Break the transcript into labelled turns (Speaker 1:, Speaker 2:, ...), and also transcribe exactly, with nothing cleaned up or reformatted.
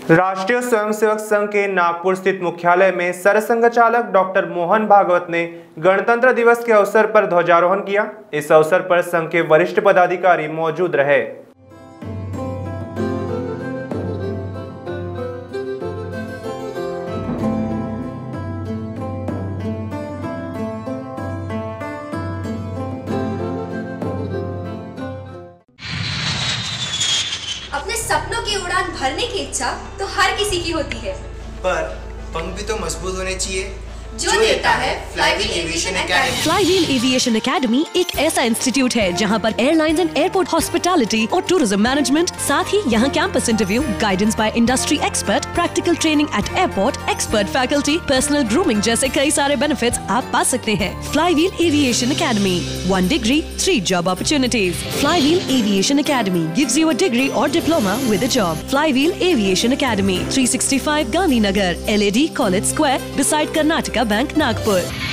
Speaker 1: राष्ट्रीय स्वयंसेवक संघ के नागपुर स्थित मुख्यालय में सरसंघ चालक डॉक्टर मोहन भागवत ने गणतंत्र दिवस के अवसर पर ध्वजारोहण किया। इस अवसर पर संघ के वरिष्ठ पदाधिकारी मौजूद रहे।
Speaker 2: अपने सपनों की उड़ान भरने की इच्छा तो हर किसी की होती है,
Speaker 3: पर पंख भी तो मजबूत होने चाहिए
Speaker 2: जो देता है flywheel aviation academy.
Speaker 4: Flywheel aviation academy एक ऐसा इंस्टीट्यूट है जहां पर एयरलाइंस एंड एयरपोर्ट हॉस्पिटैलिटी और टूरिज्म मैनेजमेंट, साथ ही यहां campus interview, guidance by industry expert, practical training at airport, expert faculty, personal grooming जैसे कई सारे बेनिफिट्स आप पा सकते हैं। Flywheel aviation academy, one degree three job opportunities. Flywheel aviation academy gives you a degree और diploma with a job. Flywheel aviation academy, three sixty five Gandhinagar, L A D college square, beside Karnataka bank, Nagpur.